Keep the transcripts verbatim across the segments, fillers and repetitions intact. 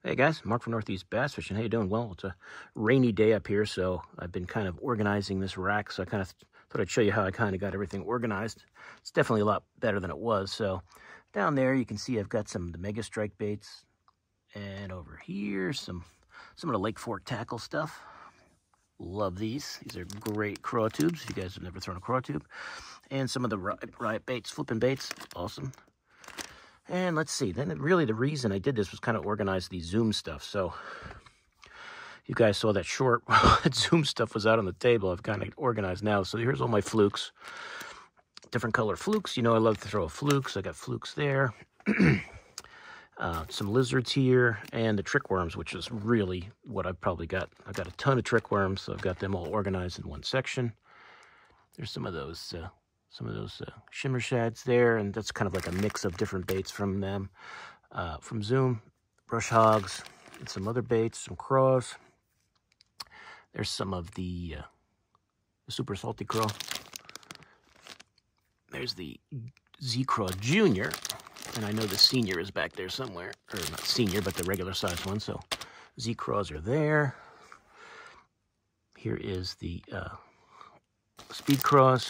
Hey guys, Mark from Northeast Bass Fishing. How you doing? Well, it's a rainy day up here, so I've been kind of organizing this rack. So I kind of thought I'd show you how I kind of got everything organized. It's definitely a lot better than it was. So down there, you can see I've got some of the Mega Strike baits, and over here, some some of the Lake Fork tackle stuff. Love these. These are great craw tubes. If you guys have never thrown a craw tube, and some of the riot baits, flipping baits, awesome. And let's see, then really the reason I did this was kind of organize the Zoom stuff. So you guys saw that short that Zoom stuff was out on the table. I've kind of organized now. So here's all my flukes, different color flukes. You know I love to throw flukes. I got flukes there. uh, some lizards here, and the trick worms, which is really what I've probably got. I've got a ton of trick worms, so I've got them all organized in one section. There's some of those... Uh, Some of those uh, shimmer shads there, and that's kind of like a mix of different baits from them. Uh, from Zoom, brush hogs, and some other baits, some craws. There's some of the, uh, the super salty craw. There's the Z Craw Junior, and I know the senior is back there somewhere. Or not senior, but the regular size one, so Z Craws are there. Here is the uh, speed craws.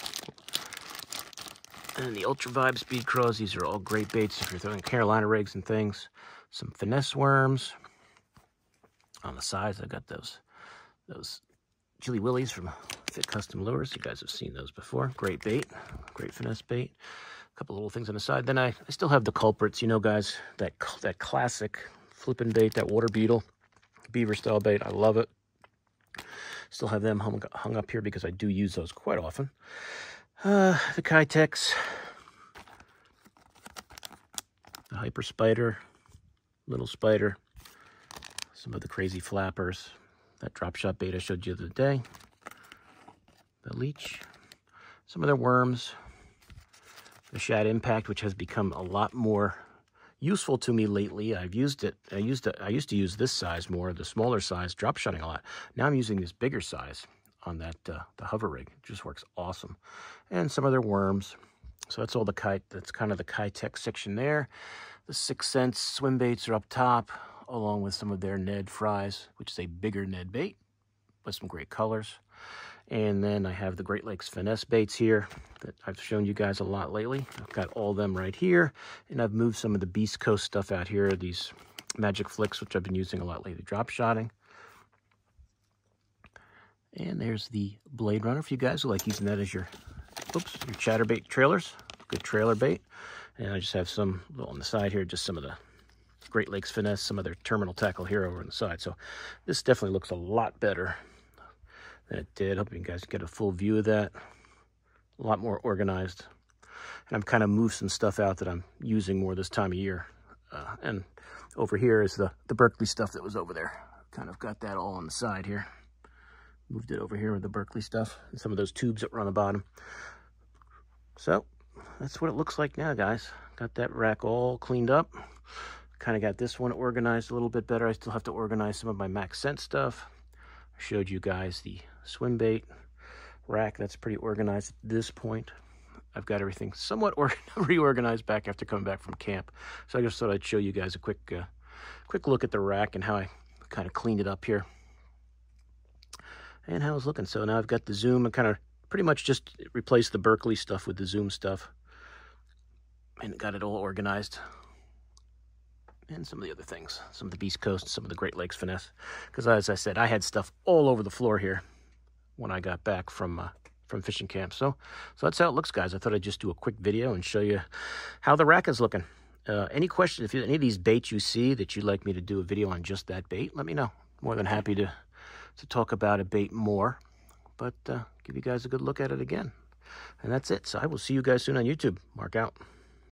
And the Ultra Vibe Speed Craws, these are all great baits if you're throwing Carolina rigs and things. Some finesse worms. On the sides, I've got those those Chili Willies from Fit Custom Lures. You guys have seen those before. Great bait, great finesse bait. A couple little things on the side. Then I, I still have the culprits, you know, guys, that, that classic flipping bait, that water beetle, beaver style bait. I love it. Still have them hung, hung up here because I do use those quite often. Uh, the Kitex, the Hyper Spider, Little Spider, some of the crazy flappers, that drop shot bait I showed you the other day, the leech, some of their worms, the Shad Impact, which has become a lot more useful to me lately. I've used it, I used it, I used to use this size more, the smaller size, drop shotting a lot. Now I'm using this bigger size on that uh, the hover rig. It just works awesome. And some other worms. So that's all the kite. That's kind of the Kitex section there. The Sixth Sense swim baits are up top, along with some of their Ned fries, which is a bigger Ned bait with some great colors. And then I have the Great Lakes finesse baits here that I've shown you guys a lot lately. I've got all of them right here, and I've moved some of the Beast Coast stuff out here. These Magic Flicks, which I've been using a lot lately, drop shotting. And there's the Blade Runner for you guys who like using that as your, oops, your chatterbait trailers. Good trailer bait. And I just have some on the side here, just some of the Great Lakes finesse, some of their terminal tackle here over on the side. So this definitely looks a lot better than it did. Hope you guys get a full view of that. A lot more organized. And I've kind of moved some stuff out that I'm using more this time of year. Uh, and over here is the, the Berkeley stuff that was over there. Kind of got that all on the side here. Moved it over here with the Berkeley stuff and some of those tubes that were on the bottom. So that's what it looks like now, guys. Got that rack all cleaned up. Kind of got this one organized a little bit better. I still have to organize some of my Max Scent stuff. I showed you guys the swim bait rack. That's pretty organized at this point. I've got everything somewhat reorganized back after coming back from camp. So I just thought I'd show you guys a quick, uh, quick look at the rack and how I kind of cleaned it up here. And how it's looking. So now I've got the Zoom and kind of pretty much just replaced the Berkeley stuff with the Zoom stuff. And got it all organized. And some of the other things. Some of the Beast Coast, some of the Great Lakes finesse. Because as I said, I had stuff all over the floor here when I got back from uh, from fishing camp. So, so that's how it looks, guys. I thought I'd just do a quick video and show you how the rack is looking. Uh, any questions, if you, any of these baits you see that you'd like me to do a video on just that bait, let me know. More than happy to... to talk about a bait more, but uh, give you guys a good look at it again. And that's it. So I will see you guys soon on YouTube. Mark out.